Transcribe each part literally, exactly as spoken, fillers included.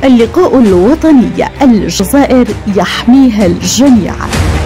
اللقاء الوطني، الجزائر يحميها الجميع.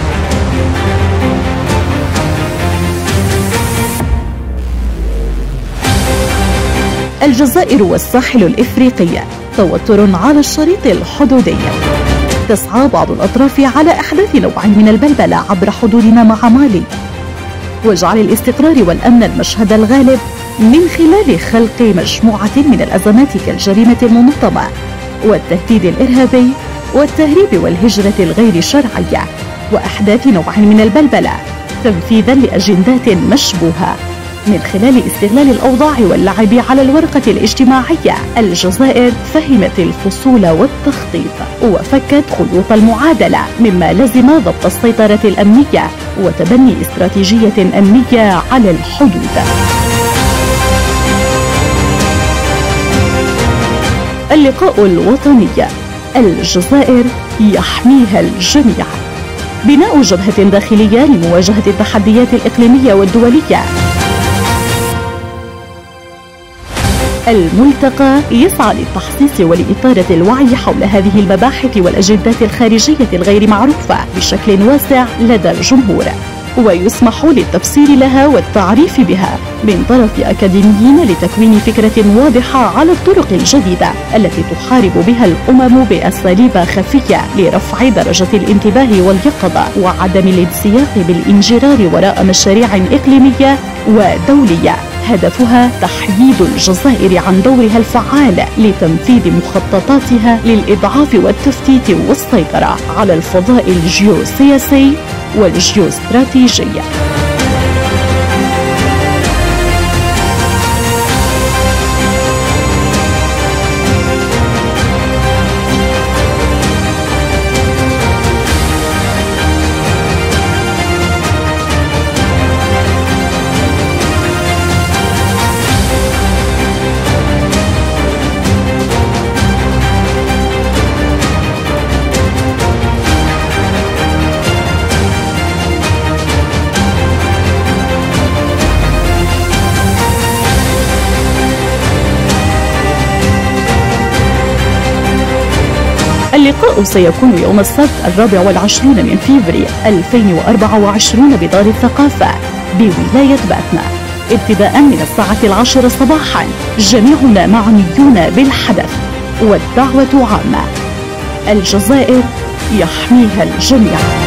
الجزائر والساحل الإفريقي، توتر على الشريط الحدودي. تسعى بعض الأطراف على إحداث نوع من البلبلة عبر حدودنا مع مالي، وجعل الاستقرار والأمن المشهد الغالب من خلال خلق مجموعة من الأزمات كالجريمة المنظمة والتهديد الإرهابي والتهريب والهجرة الغير شرعية، وأحداث نوع من البلبلة تنفيذا لأجندات مشبوهة من خلال استغلال الأوضاع واللعب على الورقة الاجتماعية. الجزائر فهمت الفصول والتخطيط وفكت خيوط المعادلة، مما لزم ضبط السيطرة الأمنية وتبني استراتيجية أمنية على الحدود. اللقاء الوطني، الجزائر يحميها الجميع. بناء جبهة داخلية لمواجهة التحديات الإقليمية والدولية. الملتقى يسعى للتحسيس ولإثارة الوعي حول هذه المباحث والأجندات الخارجية الغير معروفة بشكل واسع لدى الجمهور، ويسمح للتفسير لها والتعريف بها من طرف أكاديميين لتكوين فكرة واضحة على الطرق الجديدة التي تحارب بها الأمم بأساليب خفية لرفع درجة الانتباه واليقظة وعدم الانسياق بالانجرار وراء مشاريع إقليمية ودولية هدفها تحييد الجزائر عن دورها الفعال لتنفيذ مخططاتها للإضعاف والتفتيت والسيطرة على الفضاء الجيوسياسي والجيوستراتيجي. اللقاء سيكون يوم السبت الرابع والعشرين من فبراير ألفين وأربعة وعشرين بدار الثقافة بولاية باتنا، ابتداء من الساعة العاشرة صباحا. جميعنا معنيون بالحدث والدعوة عامة. الجزائر يحميها الجميع.